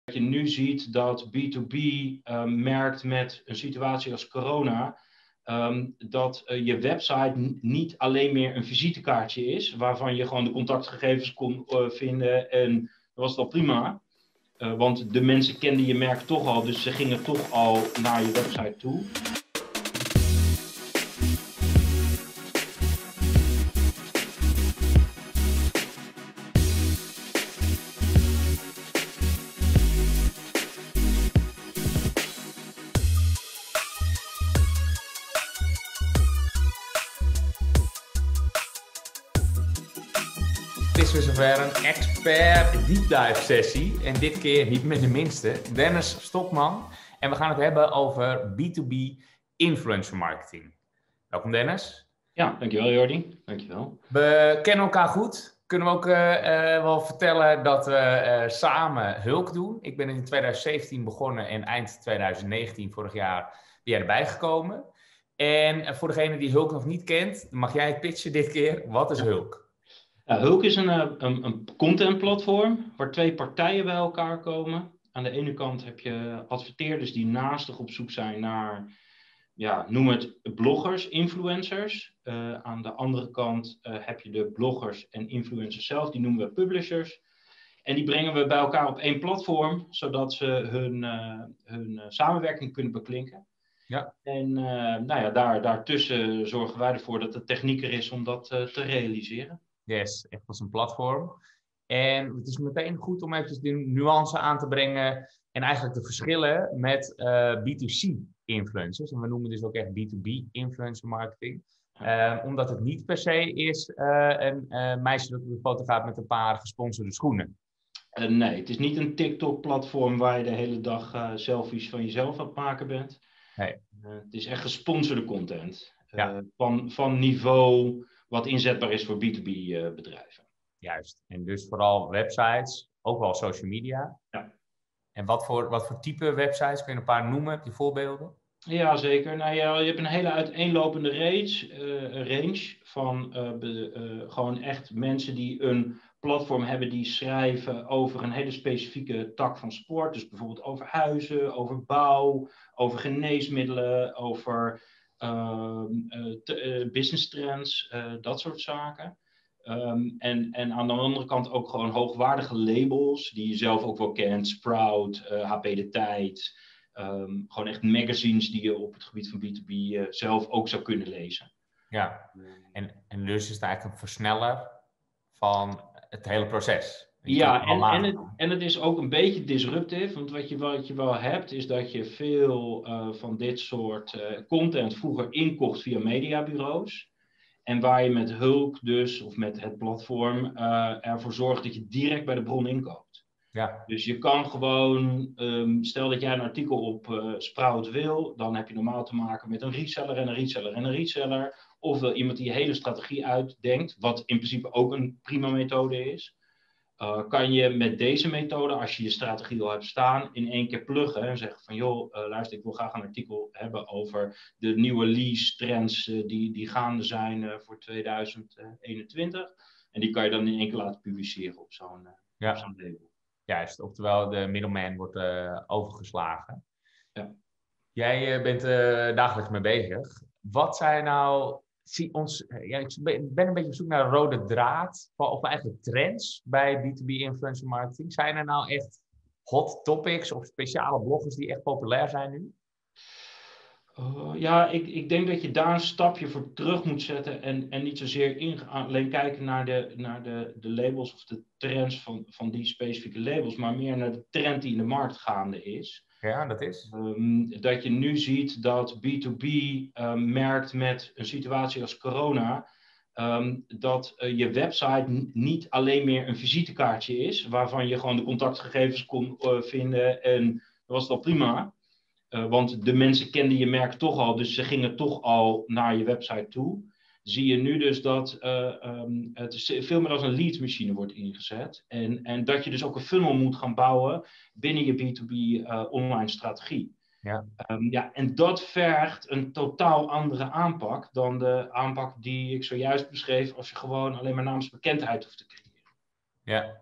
je nu ziet dat B2B merkt met een situatie als corona, dat je website niet alleen meer een visitekaartje is, waarvan je gewoon de contactgegevens kon vinden en dat was het al prima. Want de mensen kenden je merk toch al, dus ze gingen toch al naar je website toe. Het is weer zover een expert deep dive sessie. En dit keer niet met de minste, Dennis Stokman. En we gaan het hebben over B2B influencer marketing. Welkom Dennis. Ja, dankjewel Jordi. Dankjewel. We kennen elkaar goed. Kunnen we ook wel vertellen dat we samen Hulk doen. Ik ben in 2017 begonnen en eind 2019, vorig jaar, ben jij erbij gekomen. En voor degene die Hulk nog niet kent, mag jij het pitchen dit keer. Wat is Hulk? Hulk is een contentplatform waar twee partijen bij elkaar komen. Aan de ene kant heb je adverteerders die naastig op zoek zijn naar, ja, noem het bloggers, influencers. Aan de andere kant heb je de bloggers en influencers zelf, die noemen we publishers. En die brengen we bij elkaar op één platform, zodat ze hun samenwerking kunnen beklinken. Ja. En daartussen zorgen wij ervoor dat de techniek er is om dat te realiseren. Yes, echt als een platform. En het is meteen goed om even de nuance aan te brengen en eigenlijk de verschillen met B2C-influencers. En we noemen dus ook echt B2B-influencer marketing. Omdat het niet per se is een meisje dat op de foto gaat met een paar gesponsorde schoenen. Nee, het is niet een TikTok-platform waar je de hele dag selfies van jezelf aan het maken bent. Nee. Het is echt gesponsorde content. Ja. Van niveau wat inzetbaar is voor B2B-bedrijven. Juist. En dus vooral websites, ook wel social media. Ja. En wat voor type websites? Kun je een paar noemen? Heb je voorbeelden? Ja, zeker. Nou, ja, je hebt een hele uiteenlopende range van gewoon echt mensen die een platform hebben die schrijven over een hele specifieke tak van sport. Dus bijvoorbeeld over huizen, over bouw, over geneesmiddelen, over business trends, dat soort zaken. En aan de andere kant ook gewoon hoogwaardige labels die je zelf ook wel kent. Sprout, HP De Tijd. Gewoon echt magazines die je op het gebied van B2B zelf ook zou kunnen lezen. Ja, en dus is het eigenlijk een versneller van het hele proces. Ja, en het is ook een beetje disruptief, want wat je wel hebt is dat je veel van dit soort content vroeger inkocht via mediabureaus. En waar je met Hulk dus, of met het platform, ervoor zorgt dat je direct bij de bron inkoopt. Ja. Dus je kan gewoon, stel dat jij een artikel op Sprout wil, dan heb je normaal te maken met een reseller en een reseller en een reseller. Ofwel iemand die je hele strategie uitdenkt, wat in principe ook een prima methode is. Kan je met deze methode, als je je strategie al hebt staan, in één keer pluggen en zeggen van joh, luister, ik wil graag een artikel hebben over de nieuwe lease trends die gaande zijn voor 2021. En die kan je dan in één keer laten publiceren op zo'n label. Juist, oftewel de middleman wordt overgeslagen. Ja. Jij bent dagelijks mee bezig. Wat zijn nou... ik ben een beetje op zoek naar een rode draad, of eigenlijk trends bij B2B influencer marketing. Zijn er nou echt hot topics of speciale bloggers die echt populair zijn nu? Ik denk dat je daar een stapje voor terug moet zetten en niet zozeer alleen kijken naar de labels of de trends van die specifieke labels, maar meer naar de trend die in de markt gaande is. Ja, dat is. Dat je nu ziet dat B2B merkt met een situatie als corona, dat je website niet alleen meer een visitekaartje is, waarvan je gewoon de contactgegevens kon vinden en dat was het al prima. Want de mensen kenden je merk toch al, dus ze gingen toch al naar je website toe. Zie je nu dus dat het veel meer als een leadmachine wordt ingezet. En dat je dus ook een funnel moet gaan bouwen binnen je B2B online strategie. Ja. En dat vergt een totaal andere aanpak dan de aanpak die ik zojuist beschreef als je gewoon alleen maar naamsbekendheid hoeft te creëren. Ja.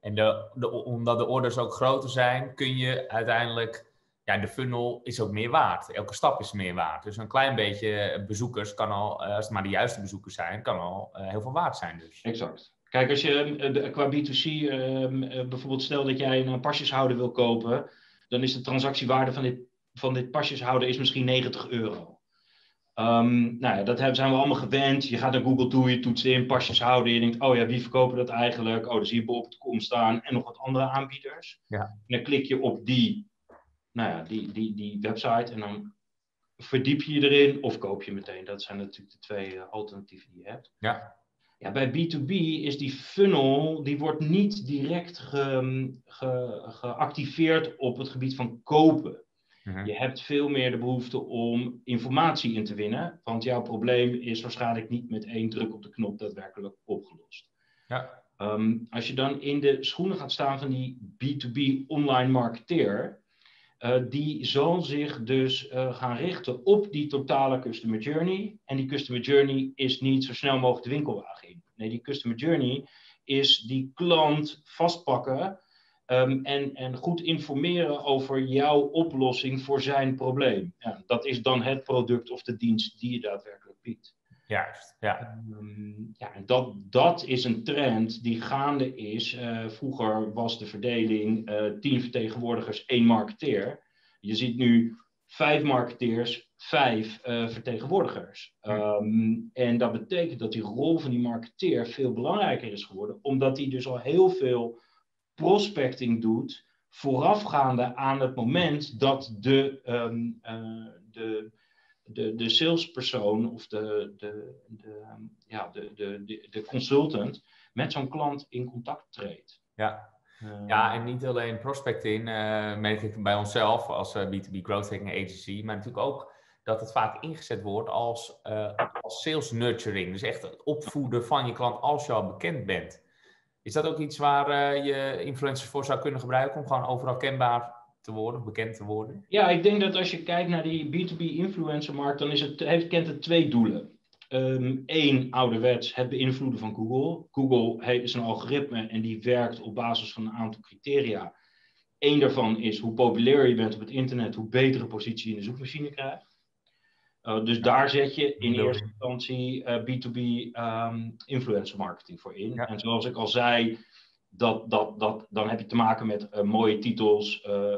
En omdat de orders ook groter zijn, kun je uiteindelijk... Ja, de funnel is ook meer waard. Elke stap is meer waard. Dus een klein beetje bezoekers kan al, als het maar de juiste bezoekers zijn, kan al heel veel waard zijn dus. Exact. Kijk, als je qua B2C bijvoorbeeld stel dat jij een pasjeshouder wil kopen, dan is de transactiewaarde van dit pasjeshouder is misschien €90. Nou ja, dat zijn we allemaal gewend. Je gaat naar Google toe, je toetst in pasjeshouder, je denkt, oh ja, wie verkopen dat eigenlijk? Oh, dan zie je bol.com staan en nog wat andere aanbieders. Ja. En dan klik je op die website en dan verdiep je je erin of koop je meteen. Dat zijn natuurlijk de twee alternatieven die je hebt. Ja. Ja, bij B2B is die funnel, die wordt niet direct geactiveerd op het gebied van kopen. Mm-hmm. Je hebt veel meer de behoefte om informatie in te winnen, want jouw probleem is waarschijnlijk niet met 1 druk op de knop daadwerkelijk opgelost. Ja. Als je dan in de schoenen gaat staan van die B2B online marketeer, die zal zich dus gaan richten op die totale customer journey. En die customer journey is niet zo snel mogelijk de winkelwagen in. Nee, die customer journey is die klant vastpakken en goed informeren over jouw oplossing voor zijn probleem. Ja, dat is dan het product of de dienst die je daadwerkelijk biedt. Juist, ja. En dat is een trend die gaande is. Vroeger was de verdeling 10 vertegenwoordigers, 1 marketeer. Je ziet nu 5 marketeers, 5 vertegenwoordigers. En dat betekent dat die rol van die marketeer veel belangrijker is geworden, omdat hij dus al heel veel prospecting doet voorafgaande aan het moment dat de salespersoon of de consultant met zo'n klant in contact treedt. Ja. Ja, en niet alleen prospecting, merk ik bij onszelf als B2B Growth Hacking Agency, maar natuurlijk ook dat het vaak ingezet wordt als sales nurturing. Dus echt het opvoeden van je klant als je al bekend bent. Is dat ook iets waar je influencers voor zou kunnen gebruiken om gewoon overal kenbaar te worden of bekend te worden? Ja, ik denk dat als je kijkt naar die B2B influencermarkt, dan kent het 2 doelen. 1, ouderwets, het beïnvloeden van Google. Google is een algoritme en die werkt op basis van een aantal criteria. 1 daarvan is hoe populair je bent op het internet, hoe betere positie je in de zoekmachine krijgt. Dus daar zet je in eerste instantie B2B influencer marketing voor in. Ja. En zoals ik al zei, dan heb je te maken met mooie titels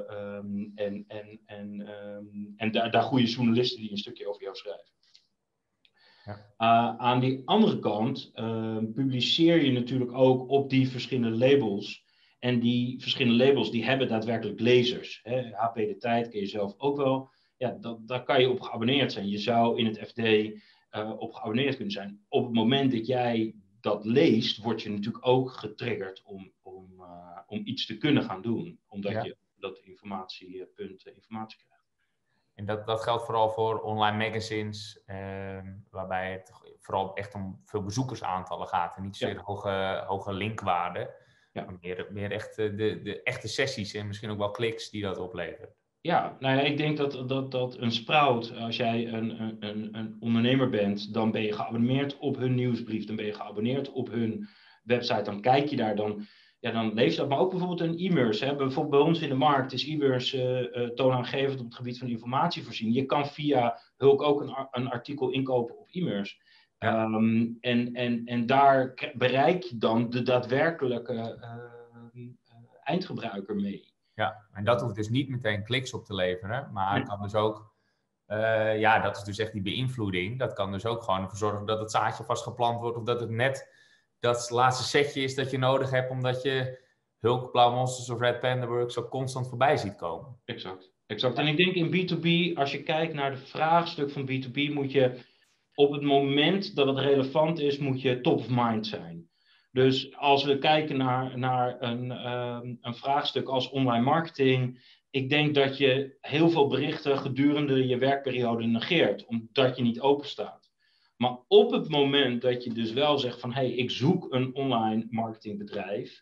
en daar goede journalisten die een stukje over jou schrijven. Ja. Aan die andere kant publiceer je natuurlijk ook op die verschillende labels. En die verschillende labels die hebben daadwerkelijk lezers. Hè? HP De Tijd ken je zelf ook wel. Ja, daar kan je op geabonneerd zijn. Je zou in het FD op geabonneerd kunnen zijn. Op het moment dat jij dat leest, word je natuurlijk ook getriggerd om iets te kunnen gaan doen. Omdat je dat informatiepunt informatie krijgt. En dat geldt vooral voor online magazines, waarbij het vooral echt om veel bezoekersaantallen gaat. En niet zozeer hoge linkwaarden, maar meer echt de echte sessies en misschien ook wel kliks die dat oplevert. Ja, nou ja, ik denk dat een Sprout, als jij een ondernemer bent, dan ben je geabonneerd op hun nieuwsbrief, dan ben je geabonneerd op hun website, dan kijk je daar, dan lees je dat. Maar ook bijvoorbeeld een e-mails. Bijvoorbeeld bij ons in de markt is e-mails toonaangevend op het gebied van informatievoorziening. Je kan via Hulk ook een artikel inkopen op e-mails. Ja. En daar bereik je dan de daadwerkelijke eindgebruiker mee. Ja, en dat hoeft dus niet meteen kliks op te leveren, maar kan dus ook, dat is dus echt die beïnvloeding. Dat kan dus ook gewoon ervoor zorgen dat het zaadje vast geplant wordt of dat het net dat laatste setje is dat je nodig hebt omdat je Hulk, Blauw Monsters of Red Panda Works ook constant voorbij ziet komen. Exact. En ik denk in B2B, als je kijkt naar het vraagstuk van B2B, moet je op het moment dat het relevant is, moet je top of mind zijn. Dus als we kijken naar een vraagstuk als online marketing, ik denk dat je heel veel berichten gedurende je werkperiode negeert, omdat je niet open staat. Maar op het moment dat je dus wel zegt van, hey, ik zoek een online marketingbedrijf,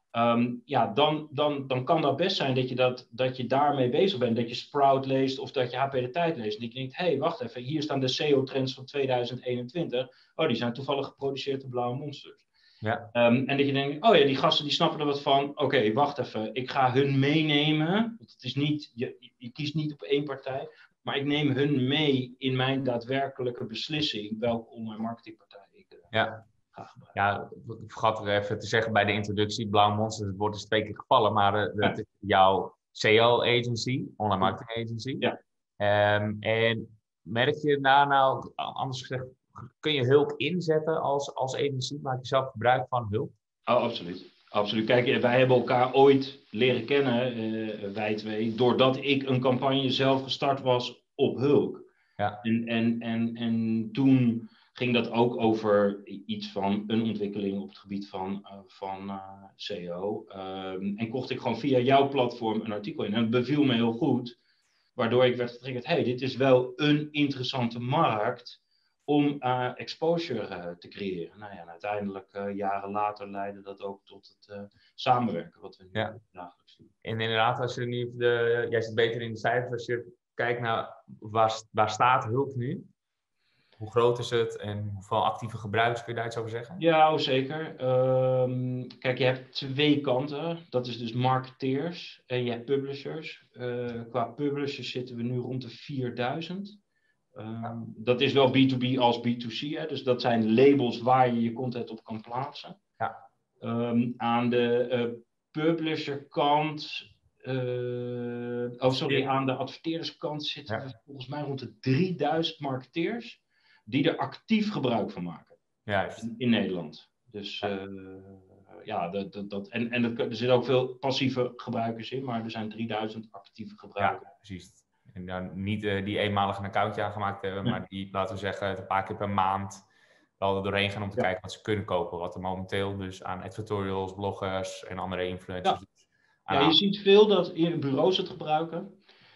dan kan dat best zijn dat je daarmee bezig bent, dat je Sprout leest of dat je HP De Tijd leest. En dat je denkt, hey, wacht even, hier staan de SEO-trends van 2021. Oh, die zijn toevallig geproduceerd door Blauwe Monsters. Ja. En dat je denkt, oh ja, die gasten die snappen er wat van. Oké, wacht even, ik ga hun meenemen. Want het is niet, je kiest niet op één partij. Maar ik neem hun mee in mijn daadwerkelijke beslissing welke online marketingpartij ik Ja. ga gebruiken. Ja, ik vergat er even te zeggen bij de introductie. Blauw Monster, het woord is 2 keer gevallen, maar het is jouw SEO-agency, online marketing agency. Ja. En merk je nou, anders gezegd, kun je hulp inzetten als agency? Maak je zelf gebruik van hulp? Oh, absoluut. Absoluut. Kijk, wij hebben elkaar ooit leren kennen, wij twee, doordat ik een campagne zelf gestart was op Hulk. Ja. En toen ging dat ook over iets van een ontwikkeling op het gebied van SEO. En kocht ik gewoon via jouw platform een artikel in. En het beviel me heel goed, waardoor ik werd getriggerd, hey, dit is wel een interessante markt om exposure te creëren. Nou ja, en uiteindelijk jaren later leidde dat ook tot het samenwerken wat we nu dagelijks doen. En inderdaad, als je nu jij zit beter in de cijfers, als je kijkt naar waar staat Hulk nu? Hoe groot is het en hoeveel actieve gebruikers kun je daar iets over zeggen? Ja, zeker. Kijk, je hebt twee kanten. Dat is dus marketeers en je hebt publishers. Qua publishers zitten we nu rond de 4000. Dat is wel B2B als B2C. Hè? Dus dat zijn labels waar je je content op kan plaatsen. Ja. Aan de publisherkant... aan de adverteerderskant zitten we volgens mij rond de 3000 marketeers die er actief gebruik van maken. Juist. In Nederland. Dus er zitten ook veel passieve gebruikers in, maar er zijn 3000 actieve gebruikers. Ja, precies. En dan niet die eenmalig een accountje aangemaakt hebben, maar die, laten we zeggen, een paar keer per maand wel er doorheen gaan om te kijken wat ze kunnen kopen. Wat er momenteel dus aan advertorials, bloggers en andere influencers. Ja, je ziet veel dat bureaus het gebruiken.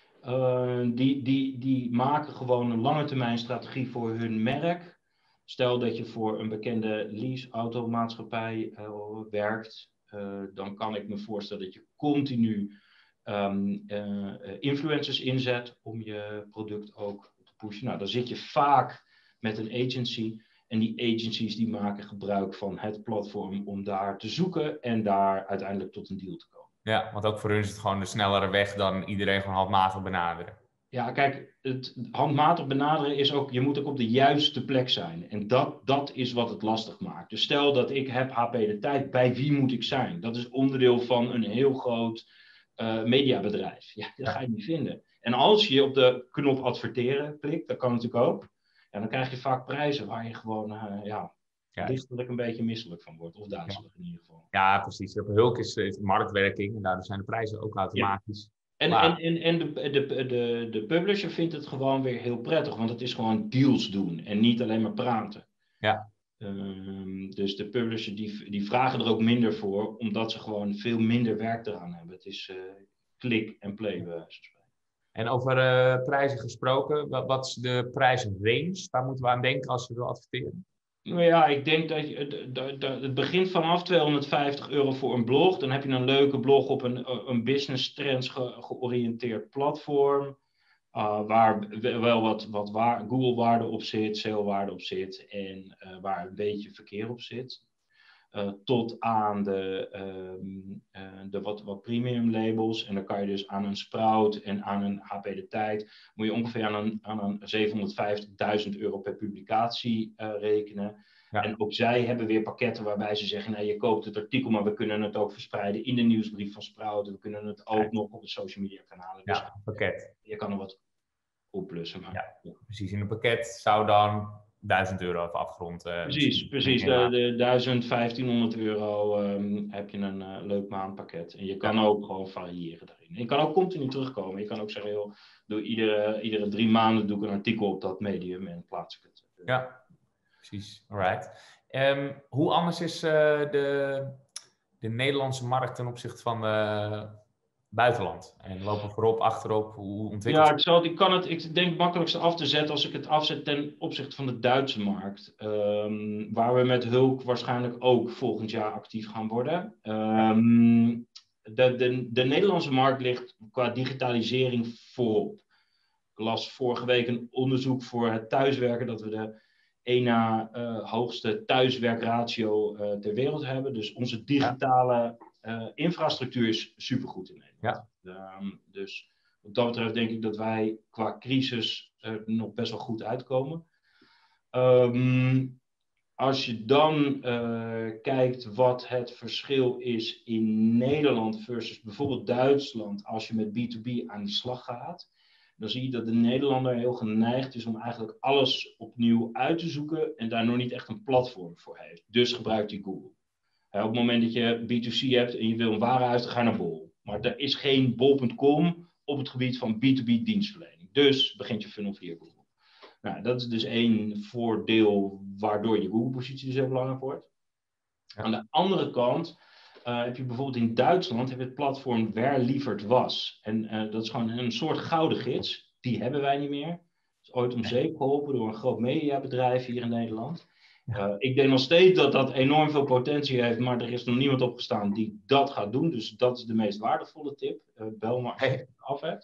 Die maken gewoon een lange termijn strategie voor hun merk. Stel dat je voor een bekende leaseautomaatschappij werkt, dan kan ik me voorstellen dat je continu influencers inzet om je product ook te pushen. Nou, dan zit je vaak met een agency en die agencies die maken gebruik van het platform om daar te zoeken en daar uiteindelijk tot een deal te komen. Ja, want ook voor hun is het gewoon de snellere weg dan iedereen gewoon handmatig benaderen. Ja, kijk, het handmatig benaderen is ook, je moet ook op de juiste plek zijn. En dat is wat het lastig maakt. Dus stel dat ik heb HP de Tijd, bij wie moet ik zijn? Dat is onderdeel van een heel groot mediabedrijf. Ja, dat ga je niet vinden. En als je op de knop adverteren klikt, dat kan natuurlijk ook. Ja, dan krijg je vaak prijzen waar je gewoon lichtelijk een beetje misselijk van wordt. Of duizelig in ieder geval. Ja, precies. Hulk is marktwerking en daardoor zijn de prijzen ook automatisch. Ja. En de publisher vindt het gewoon weer heel prettig, want het is gewoon deals doen en niet alleen maar praten. Ja. Dus de publisher die vragen er ook minder voor, omdat ze gewoon veel minder werk eraan hebben. Het is klik en play. En over prijzen gesproken, wat is de prijsrange? Waar moeten we aan denken als we willen adverteren? Nou ja, ik denk dat het begint vanaf €250 voor een blog. Dan heb je een leuke blog op een business trends georiënteerd platform. Waar wel wat Google-waarde op zit, SEO-waarde op zit en waar een beetje verkeer op zit. Tot aan de wat premium labels. En dan kan je dus aan een Sprout en aan een HP de Tijd moet je ongeveer aan een €750.000 per publicatie rekenen. Ja. En ook zij hebben weer pakketten waarbij ze zeggen, nou, je koopt het artikel, maar we kunnen het ook verspreiden in de nieuwsbrief van Sprout. We kunnen het ook nog op de social media kanalen. Dus ja, pakket. Je kan er wat opplussen. Maar, ja, precies. In een pakket zou dan €1000 even afgerond. Precies. De €1.000, €1.500 heb je een leuk maandpakket. En je kan ook gewoon variëren daarin. En je kan ook continu terugkomen. Je kan ook zeggen, joh, doe iedere 3 maanden doe ik een artikel op dat medium en plaats ik het. Ja, precies. Alright. Hoe anders is de Nederlandse markt ten opzichte van buitenland? En lopen voorop, achterop? Hoe ontwikkelt het? Ik denk het makkelijkste af te zetten als ik het afzet ten opzichte van de Duitse markt. Waar we met Hulk waarschijnlijk ook volgend jaar actief gaan worden. De Nederlandse markt ligt qua digitalisering voorop. Ik las vorige week een onderzoek voor het thuiswerken dat we de één na hoogste thuiswerkratio ter wereld hebben. Dus onze digitale infrastructuur is supergoed in Nederland. Ja. Dus wat dat betreft denk ik dat wij qua crisis nog best wel goed uitkomen. Als je dan kijkt wat het verschil is in Nederland versus bijvoorbeeld Duitsland, als je met B2B aan de slag gaat, dan zie je dat de Nederlander heel geneigd is om eigenlijk alles opnieuw uit te zoeken en daar nog niet echt een platform voor heeft. Dus gebruikt hij Google. Op het moment dat je B2C hebt en je wil een warenhuis, dan ga je naar Bol. Maar er is geen bol.com op het gebied van B2B dienstverlening. Dus begint je funnel via Google. Nou, dat is dus één voordeel waardoor je Google-positie dus heel belangrijk wordt. Ja. Aan de andere kant heb je bijvoorbeeld in Duitsland het platform Wer liefert was. En dat is gewoon een soort gouden gids. Die hebben wij niet meer. Dat is ooit om zeep geholpen door een groot mediabedrijf hier in Nederland. Ik denk nog steeds dat dat enorm veel potentie heeft, maar er is nog niemand opgestaan die dat gaat doen. Dus dat is de meest waardevolle tip. Bel maar als je het af hebt.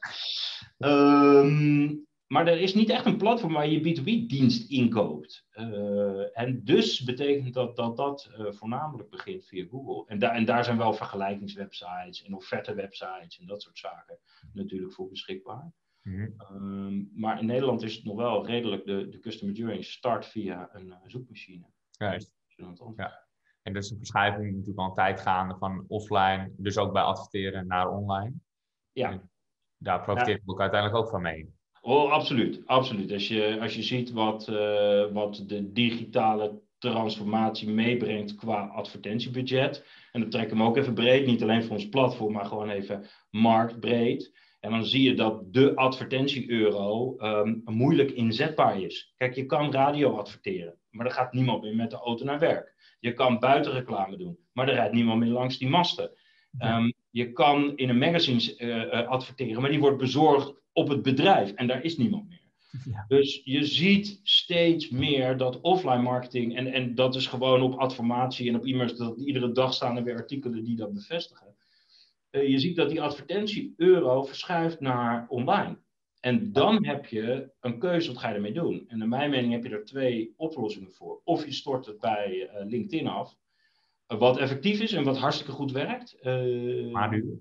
Maar er is niet echt een platform waar je B2B-dienst inkoopt. En dus betekent dat voornamelijk begint via Google. En daar zijn wel vergelijkingswebsites en offerte-websites en dat soort zaken natuurlijk voor beschikbaar. Mm-hmm. Maar in Nederland is het nog wel redelijk de customer journey start via een zoekmachine. Juist. Ja. En dat is een verschuiving natuurlijk al een tijd gaande van offline, dus ook bij adverteren, naar online. Ja. En daar profiteert het ook uiteindelijk ook van mee. Oh, absoluut. Absoluut. Als je ziet wat de digitale transformatie meebrengt qua advertentiebudget. En dat trekken we ook even breed, niet alleen voor ons platform, maar gewoon even marktbreed. En dan zie je dat de advertentie-euro moeilijk inzetbaar is. Kijk, je kan radio adverteren, maar er gaat niemand meer met de auto naar werk. Je kan buitenreclame doen, maar er rijdt niemand meer langs die masten. Je kan in een magazine adverteren, maar die wordt bezorgd op het bedrijf en daar is niemand meer. Ja. Dus je ziet steeds meer dat offline marketing, en dat is gewoon op adformatie en op e-mails, dat iedere dag staan er weer artikelen die dat bevestigen. Je ziet dat die advertentie-euro verschuift naar online. En dan heb je een keuze, wat ga je ermee doen? En naar mijn mening heb je er 2 oplossingen voor. Of je stort het bij LinkedIn af, wat effectief is en wat hartstikke goed werkt. Maar nu?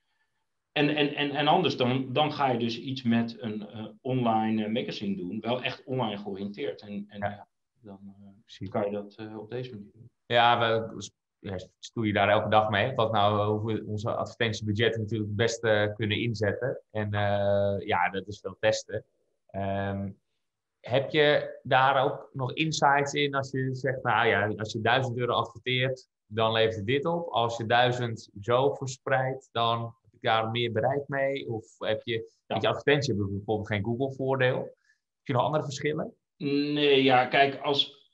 En anders dan ga je dus iets met een online magazine doen. Wel echt online georiënteerd. Dan kan je dat op deze manier doen. Ja, we stoeien daar elke dag mee. Wat nou, hoe we onze advertentiebudgetten natuurlijk het beste kunnen inzetten. En dat is veel testen. Heb je daar ook nog insights in als je zegt, nou ja, als je €1000 adverteert, dan levert het dit op. Als je 1000 zo verspreidt, dan heb je daar meer bereik mee. Of heb je advertentie hebben bijvoorbeeld geen Google-voordeel. Heb je nog andere verschillen? Nee, ja, kijk, als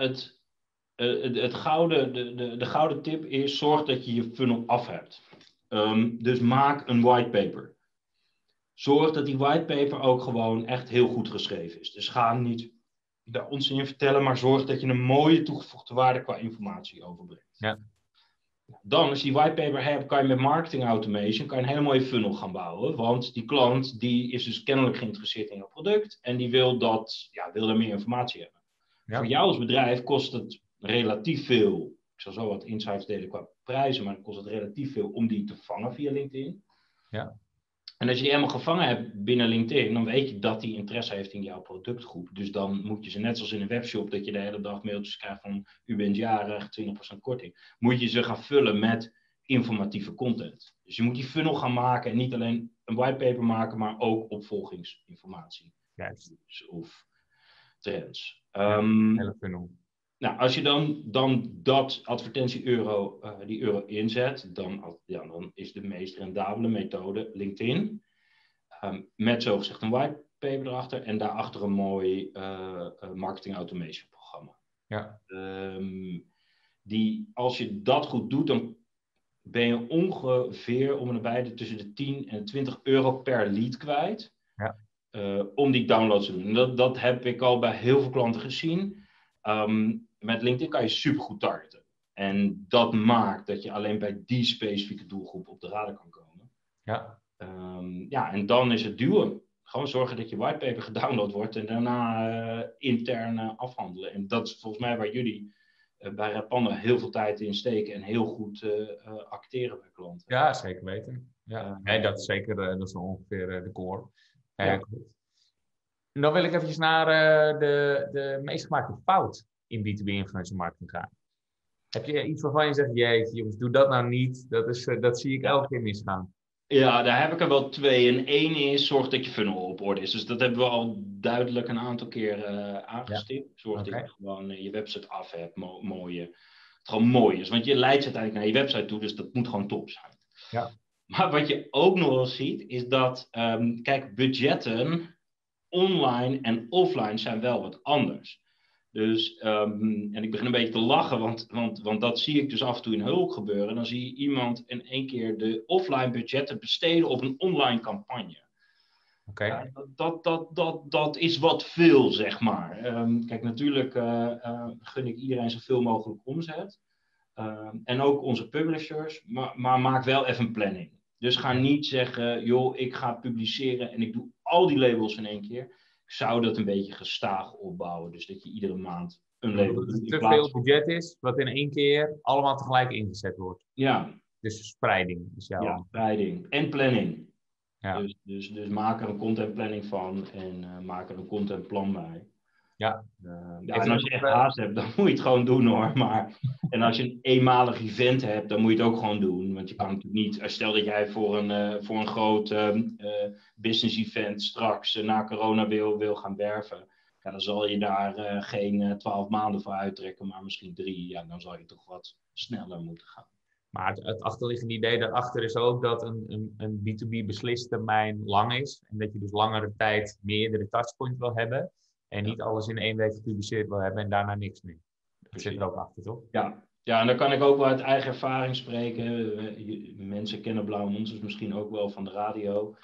de gouden tip is, zorg dat je je funnel af hebt. Dus maak een whitepaper. Zorg dat die whitepaper ook gewoon echt heel goed geschreven is. Dus ga niet daar ons in vertellen, maar zorg dat je een mooie toegevoegde waarde qua informatie overbrengt. Ja. Dan, als je die whitepaper hebt, kan je met marketing automation een hele mooie funnel gaan bouwen. Want die klant die is dus kennelijk geïnteresseerd in jouw product en die wil er meer informatie hebben. Ja. Voor jou als bedrijf kost het relatief veel. Ik zal zo wat insights delen qua prijzen, maar het kost het relatief veel om die te vangen via LinkedIn. Ja. En als je die helemaal gevangen hebt binnen LinkedIn, dan weet je dat die interesse heeft in jouw productgroep. Dus dan moet je ze, net zoals in een webshop, dat je de hele dag mailtjes krijgt van u bent jarig, 20% korting. Moet je ze gaan vullen met informatieve content. Dus je moet die funnel gaan maken en niet alleen een whitepaper maken, maar ook opvolgingsinformatie. Juist. Of trends. Hele funnel. Nou, als je dan dat advertentie-euro, die euro inzet, dan is de meest rendabele methode LinkedIn. Met zogezegd een whitepaper erachter en daarachter een mooi marketing automation programma. Ja. Als je dat goed doet, dan ben je ongeveer om en nabij tussen de 10 en 20 euro per lead kwijt. Ja. Om die downloads te doen. En dat heb ik al bij heel veel klanten gezien. Met LinkedIn kan je supergoed targeten. En dat maakt dat je alleen bij die specifieke doelgroep op de radar kan komen. Ja. En dan is het duwen. gewoon zorgen dat je whitepaper gedownload wordt en daarna intern afhandelen. En dat is volgens mij waar jullie bij Redpanda heel veel tijd in steken en heel goed acteren bij klanten. Ja, zeker weten. Ja. Nee, dat is zeker dat is ongeveer de core. Ja. Goed. Dan wil ik eventjes naar de meest gemaakte fout in B2B influencer marketing gaan. Heb je iets waarvan je zegt, jeetje jongens, doe dat nou niet. Dat zie ik elke keer misgaan. Ja, daar heb ik er wel 2. En 1 is, zorg dat je funnel op orde is. Dus dat hebben we al duidelijk een aantal keer aangestipt. Zorg dat je gewoon je website af hebt, het gewoon mooi is. Want je leidt ze uiteindelijk naar je website toe, dus dat moet gewoon top zijn. Ja. Maar wat je ook nog wel ziet, is dat, kijk, budgetten online en offline zijn wel wat anders. Dus, en ik begin een beetje te lachen, want dat zie ik dus af en toe in Hulk gebeuren. Dan zie je iemand in één keer de offline budgetten besteden op een online campagne. Okay. Dat is wat veel, zeg maar. Kijk, natuurlijk gun ik iedereen zoveel mogelijk omzet. En ook onze publishers, maar maak wel even een planning. Dus ga niet zeggen, joh, ik ga publiceren en ik doe al die labels in één keer. Ik zou dat een beetje gestaag opbouwen. Dus dat je iedere maand een label doet. Dat het te veel budget is, wat in één keer allemaal tegelijk ingezet wordt. Ja. Dus spreiding is jouw... Ja, spreiding. En planning. Ja. Dus maak er een contentplanning van en maak er een contentplan bij. Ja. En als je echt haast hebt, dan moet je het gewoon doen hoor. En als je een eenmalig event hebt, dan moet je het ook gewoon doen. Want je kan natuurlijk niet, stel dat jij voor een groot business event straks na corona wil gaan werven. Ja, dan zal je daar geen 12 maanden voor uittrekken, maar misschien 3. Ja, dan zal je toch wat sneller moeten gaan. Maar het achterliggende idee daarachter is ook dat een B2B beslistermijn lang is. En dat je dus langere tijd meerdere touchpoints wil hebben. En niet alles in 1 week gepubliceerd wil hebben en daarna niks meer. Dat zit er ook achter, toch? Ja, en dan kan ik ook wel uit eigen ervaring spreken. Mensen kennen Blauwe Monsters misschien ook wel van de radio.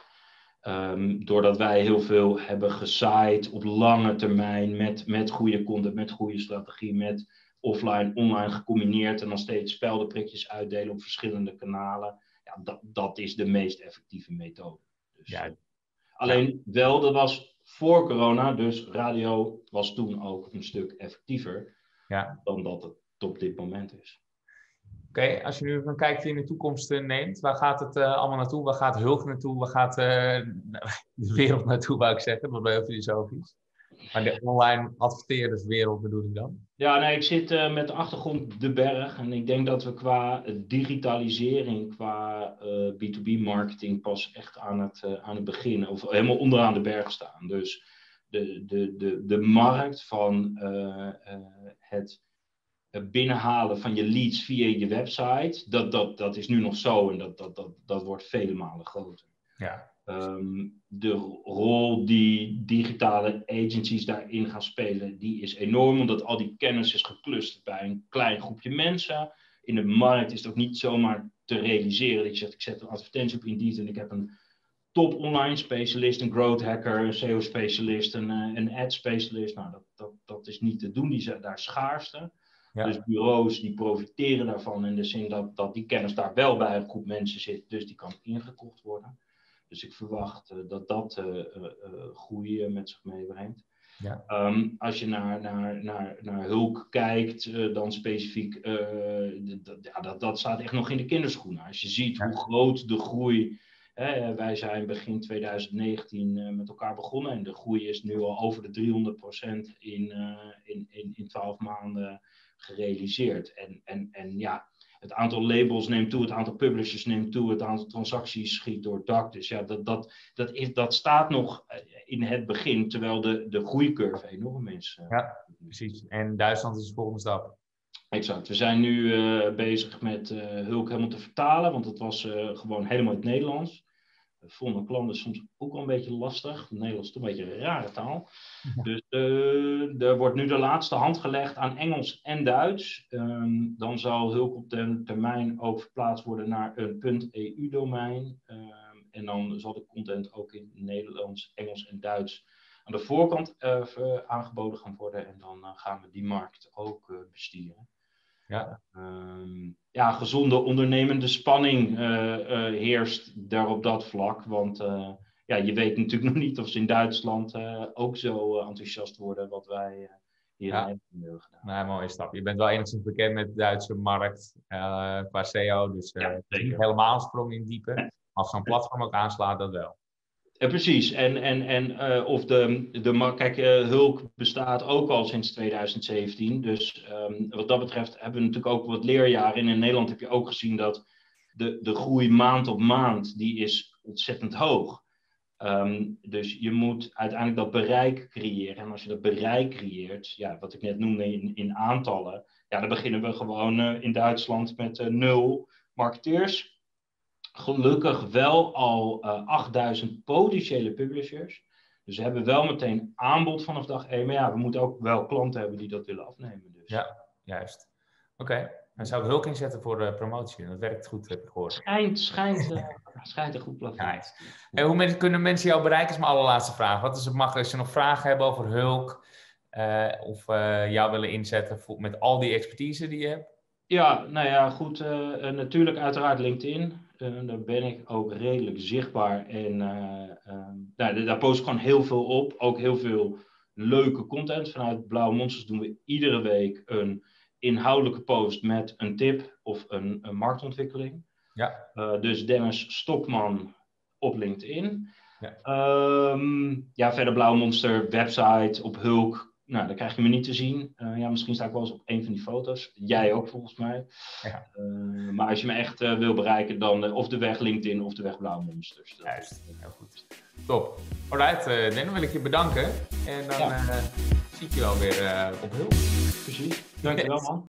Doordat wij heel veel hebben gezaaid op lange termijn met goede content, met goede strategie, met offline, online gecombineerd en dan steeds speldenprikjes uitdelen op verschillende kanalen. Ja, dat is de meest effectieve methode. Dus, ja. Alleen wel, dat was voor corona, dus radio was toen ook een stuk effectiever dan dat het op dit moment is. Oké, als je nu een kijkje in de toekomst neemt, waar gaat het allemaal naartoe? Waar gaat Hulk naartoe? Waar gaat de wereld naartoe, wou ik zeggen? Dat wordt heel filosofisch. Maar de online adverteerderswereld bedoel ik dan? Ja, nee, ik zit met de achtergrond de berg. En ik denk dat we qua digitalisering, qua B2B marketing pas echt aan het begin, of helemaal onderaan de berg staan. Dus de markt van het binnenhalen van je leads via je website, dat is nu nog zo en dat wordt vele malen groter. Ja. De rol die digitale agencies daarin gaan spelen, die is enorm, omdat al die kennis is geclusterd bij een klein groepje mensen. In de markt is het ook niet zomaar te realiseren dat je zegt, ik zet een advertentie op Indeed en ik heb een top online specialist, een growth hacker, een SEO specialist, een ad specialist. Nou, dat is niet te doen, die zijn daar schaarste. Ja. Dus bureaus die profiteren daarvan in de zin dat die kennis daar wel bij een groep mensen zit, dus die kan ingekocht worden. Dus ik verwacht dat groei met zich meebrengt. Ja. Als je naar Hulk kijkt, dan specifiek, dat staat echt nog in de kinderschoenen. Als je ziet hoe groot de groei, wij zijn begin 2019 met elkaar begonnen en de groei is nu al over de 300% in 12 maanden gerealiseerd. En ja, het aantal labels neemt toe, het aantal publishers neemt toe, het aantal transacties schiet door het dak. Dus ja, dat staat nog in het begin, terwijl de groeicurve enorm is. Ja, precies. En Duitsland is de volgende stap. Exact. We zijn nu bezig met Hulk helemaal te vertalen, want het was gewoon helemaal in het Nederlands. Vonden klanten soms ook wel een beetje lastig. Het Nederlands is toch een beetje een rare taal. Ja. Dus er wordt nu de laatste hand gelegd aan Engels en Duits. Dan zal Hulk op den termijn ook verplaatst worden naar een .eu-domein. En dan zal de content ook in Nederlands, Engels en Duits aan de voorkant aangeboden gaan worden. En dan gaan we die markt ook bestieren. Ja. Gezonde ondernemende spanning heerst daar op dat vlak. Want ja, je weet natuurlijk nog niet of ze in Duitsland ook zo enthousiast worden wat wij hier in Nederland hebben gedaan. Nou, mooie stap. Je bent wel enigszins bekend met de Duitse markt qua SEO, dus het is niet helemaal een sprong in het diepe. Als zo'n platform ook aanslaat, dat wel. Precies. Of kijk, Hulk bestaat ook al sinds 2017. Dus wat dat betreft hebben we natuurlijk ook wat leerjaren. En in Nederland heb je ook gezien dat de groei maand op maand, die is ontzettend hoog. Dus je moet uiteindelijk dat bereik creëren. En als je dat bereik creëert, ja, wat ik net noemde in aantallen, ja, dan beginnen we gewoon in Duitsland met 0 marketeers. Gelukkig wel al 8000 potentiële publishers. Dus we hebben wel meteen aanbod vanaf dag 1. Maar ja, we moeten ook wel klanten hebben die dat willen afnemen. Dus. Ja, juist. Oké. Dan zou ik Hulk inzetten voor promotie. Dat werkt goed, heb ik gehoord. Schijnt een goed platform. Nice. En hoe kunnen mensen jou bereiken is mijn allerlaatste vraag. Wat is het makkelijk als ze nog vragen hebben over Hulk? Of jou willen inzetten met al die expertise die je hebt? Ja, nou ja, goed. Natuurlijk uiteraard LinkedIn. Daar ben ik ook redelijk zichtbaar. En daar post ik gewoon heel veel op. Ook heel veel leuke content. Vanuit Blauwe Monsters doen we iedere week een inhoudelijke post met een tip of een marktontwikkeling. Ja. Dus Dennis Stokman op LinkedIn. Ja. Verder Blauwe Monster website op Hulk. Nou, dan krijg je me niet te zien. Misschien sta ik wel eens op een van die foto's. Jij ook volgens mij. Ja. Maar als je me echt wil bereiken, dan of de weg LinkedIn of de weg Blauwe Monsters. Juist, heel goed. Top. Alright, Dan wil ik je bedanken. En dan zie ik je wel weer op Hulk. Precies. Dankjewel man.